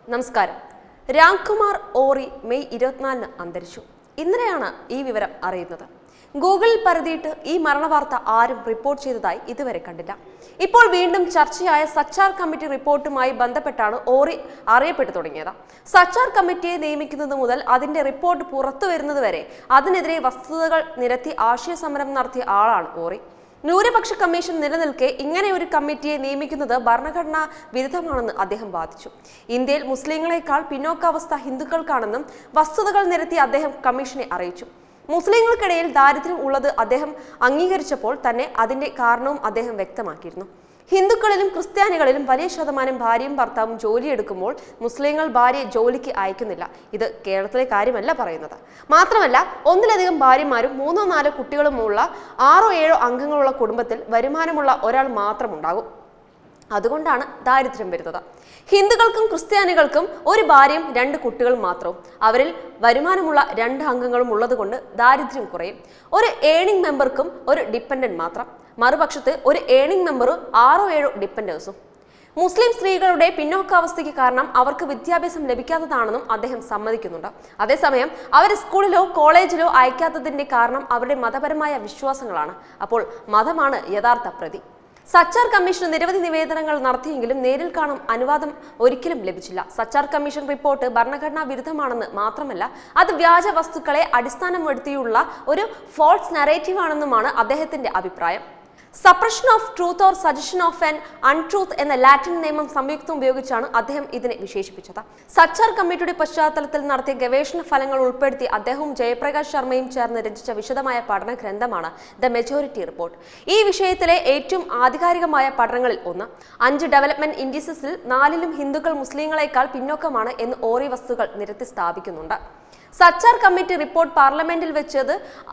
നമസ്കാരം. രാംകുമാർ ഓറി മെയ് 24 അന്തരിച്ചു. ഇന്നലെയാണ് ഈ വിവരം അറിയുന്നത്. ഗൂഗിളിൽ പരതിയിട്ട് ഈ മരണവാർത്ത ആരും റിപ്പോർട്ട് ചെയ്തതായി ഇതുവരെ കണ്ടില്ല. ഇപ്പോൾ വീണ്ടും ചർച്ചയായ സച്ചാർ കമ്മിറ്റി റിപ്പോർട്ടുമായി ബന്ധപ്പെട്ടാണ് ഓറി അറിയപ്പെട്ടു തുടങ്ങിയത്. സച്ചാർ കമ്മിറ്റിയെ നിയമിക്കുന്നത് മുതൽ അതിന്റെ റിപ്പോർട്ട് പുറത്തു വരുന്നതുവരെ അതിനെതിരെ വസ്തുതകൾ നിരത്തി ആശയ സമരം നടത്തിയ ആളാണ് ഓറി. ന്യൂനപക്ഷ കമ്മീഷൻ നിലനിൽക്കെ ഇങ്ങനെ ഒരു കമ്മിറ്റിയെ നിയമിക്കുന്നത് ഭരണഘടനാ വിരുദ്ധമാണെന്ന് അദ്ദേഹം വാദിച്ചു. ഇന്ത്യയിൽ മുസ്ലിങ്ങളെക്കാൾ പിന്നോക്കാവസ്ഥ ഹിന്ദുക്കൾക്കാണെന്നും വസ്തുതകൾ നിരത്തി അദ്ദേഹം കമ്മീഷനെ അറിയിച്ചു. മുസ്ലിങ്ങൾക്കിടയിൽ ദാരിദ്ര്യം ഉള്ളത് അദ്ദേഹം അംഗീകരിച്ചപ്പോൾ തന്നെ അതിന്റെ കാരണവും അദ്ദേഹം വ്യക്തമാക്കിയിരുന്നു. ഹിന്ദുക്കളിലും ക്രിസ്ത്യാനികളിലും വലിയ ശതമാനം ഭാര്യയും ഭർത്താവും ജോലിയെടുക്കുമ്പോൾ മുസ്ലിങ്ങൾ ഭാര്യയെ ജോലിക്ക് അയക്കുന്നില്ല. ഇത് കേരളത്തിലെ കാര്യമല്ല പറയുന്നത്. മാത്രമല്ല, ഒന്നിലധികം ഭാര്യമാരും 3-4 കുട്ടികളുമുള്ള 6-7 അംഗങ്ങളുള്ള കുടുംബത്തിൽ വരുമാനമുള്ള ഒരാൾ മാത്രമുണ്ടാകും. അതുകൊണ്ടാണ് ദാരിദ്ര്യം വരുന്നത്. ഹിന്ദുക്കൾക്കും ക്രിസ്ത്യാനികൾക്കും ഒരു ഭാര്യയും 2 കുട്ടികളും മാത്രവും അവരിൽ വരുമാനമുള്ള 2 അംഗങ്ങളും ഉള്ളതുകൊണ്ട് ദാരിദ്ര്യം കുറയും. ഒരു ഏണിംഗ് മെമ്പർക്കും ഒരു ഡിപ്പെൻഡന്റ് മാത്രം, മറുപക്ഷത്ത് ഒരു ഏണിംഗ് മെമ്പറും 6-7 ഡിപ്പെൻഡേഴ്സും. മുസ്ലിം സ്ത്രീകളുടെ പിന്നോക്കാവസ്ഥയ്ക്ക് കാരണം അവർക്ക് വിദ്യാഭ്യാസം ലഭിക്കാത്തതാണെന്നും അദ്ദേഹം സമ്മതിക്കുന്നുണ്ട്. അതേസമയം അവർ സ്കൂളിലോ കോളേജിലോ അയക്കാത്തതിന്റെ കാരണം അവരുടെ മതപരമായ വിശ്വാസങ്ങളാണ്. അപ്പോൾ മതമാണ് യഥാർത്ഥ പ്രതി. സച്ചാർ കമ്മീഷൻ നിരവധി നിവേദനങ്ങൾ നടത്തിയെങ്കിലും നേരിൽ കാണാൻ അനുവാദം ഒരിക്കലും ലഭിച്ചില്ല. സച്ചാർ കമ്മീഷൻ റിപ്പോർട്ട് ഭരണഘടനാ വിരുദ്ധമാണെന്ന് മാത്രമല്ല, അത് വ്യാജ വസ്തുക്കളെ അടിസ്ഥാനപ്പെടുത്തിയുള്ള ഒരു ഫോൾസ് നറേറ്റീവ് ആണെന്നുമാണ് അദ്ദേഹത്തിന്റെ അഭിപ്രായം. Suppression of truth or suggestion of an untruth എന്ന ലാറ്റിൻ നിയമം സംയുക്തം ഉപയോഗിച്ചാണ് അദ്ദേഹം ഇതിനെ വിശേഷിപ്പിച്ചത്. സച്ചാർ കമ്മിറ്റിയുടെ പശ്ചാത്തലത്തിൽ നടത്തിയ ഗവേഷണ ഫലങ്ങൾ ഉൾപ്പെടുത്തി അദ്ദേഹവും ജയപ്രകാശ് ശർമ്മയും ചേർന്ന് രചിച്ച വിശദമായ പഠന ഗ്രന്ഥമാണ് ദ മെജോറിറ്റി റിപ്പോർട്ട്. ഈ വിഷയത്തിലെ ഏറ്റവും ആധികാരികമായ പഠനങ്ങളിൽ ഒന്ന്. 5 ഡെവലപ്മെന്റ് ഇൻഡിസസിൽ 4ലും ഹിന്ദുക്കൾ മുസ്ലിങ്ങളെക്കാൾ പിന്നോക്കമാണ് എന്ന് ഓറി വസ്തുക്കൾ നിരത്തി സ്ഥാപിക്കുന്നുണ്ട്. സച്ചാർ കമ്മിറ്റി റിപ്പോർട്ട് പാർലമെന്റിൽ വെച്ചത്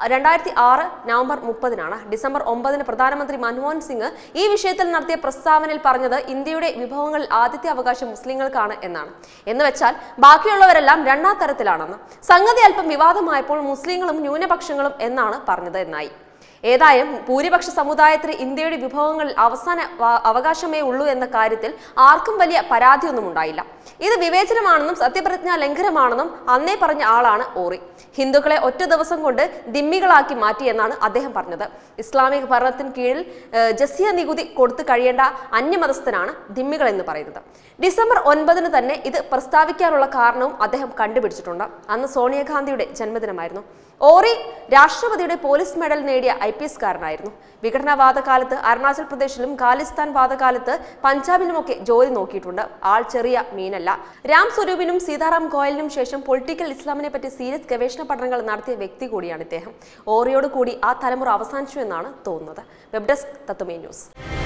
2006 നവംബർ 30-നാണ്. ഡിസംബർ 9-ന് പ്രധാനമന്ത്രി മൻമോഹൻ സിംഗ് ഈ വിഷയത്തിൽ നടത്തിയ പ്രസ്താവനയിൽ പറഞ്ഞത് ഇന്ത്യയുടെ വിഭവങ്ങളിൽ ആദ്യത്തെ അവകാശം മുസ്ലിങ്ങൾക്കാണ് എന്നാണ്. എന്ന് വെച്ചാൽ ബാക്കിയുള്ളവരെല്ലാം 2ാം തരത്തിലാണെന്ന്. സംഗതി അല്പം വിവാദമായപ്പോൾ മുസ്ലിങ്ങളും ന്യൂനപക്ഷങ്ങളും എന്നാണ് പറഞ്ഞത് എന്നായി. ഏതായാലും ഭൂരിപക്ഷ സമുദായത്തിന് ഇന്ത്യയുടെ വിഭവങ്ങളിൽ അവസാന അവകാശമേ ഉള്ളൂ എന്ന കാര്യത്തിൽ ആർക്കും വലിയ പരാതിയൊന്നും ഉണ്ടായില്ല. ഇത് വിവേചനമാണെന്നും സത്യപ്രതിജ്ഞാ ലംഘനമാണെന്നും അന്നേ പറഞ്ഞ ആളാണ് ഓറി. ഹിന്ദുക്കളെ ഒറ്റ ദിവസം കൊണ്ട് ദിമ്മികളാക്കി മാറ്റി എന്നാണ് അദ്ദേഹം പറഞ്ഞത്. ഇസ്ലാമിക ഭരണത്തിന് കീഴിൽ ജസിയ നികുതി കൊടുത്തു കഴിയേണ്ട അന്യമതസ്ഥനാണ് ദിമ്മികൾ എന്ന് പറയുന്നത്. ഡിസംബർ 9-ന് തന്നെ ഇത് പ്രസ്താവിക്കാനുള്ള കാരണവും അദ്ദേഹം കണ്ടുപിടിച്ചിട്ടുണ്ട്. അന്ന് സോണിയാഗാന്ധിയുടെ ജന്മദിനമായിരുന്നു. ഓറി രാഷ്ട്രപതിയുടെ പോലീസ് മെഡൽ നേടിയ IPS കാരനായിരുന്നു. വിഘടനവാദ കാലത്ത് അരുണാചൽ പ്രദേശിലും ഖാലിസ്ഥാൻ വാദകാലത്ത് പഞ്ചാബിലുമൊക്കെ ജോലി നോക്കിയിട്ടുണ്ട്. ആൾ ചെറിയ മീനല്ല. രാം സ്വരൂപിനും സീതാറാം ഗോയലിനും ശേഷം പൊളിറ്റിക്കൽ ഇസ്ലാമിനെ പറ്റി സീരിയസ് ഗവേഷണ പഠനങ്ങൾ നടത്തിയ വ്യക്തി കൂടിയാണ് ഇദ്ദേഹം. ഓറിയോട് കൂടി ആ തലമുറ അവസാനിച്ചു എന്നാണ് തോന്നുന്നത്. Web desk Tatwamayi news.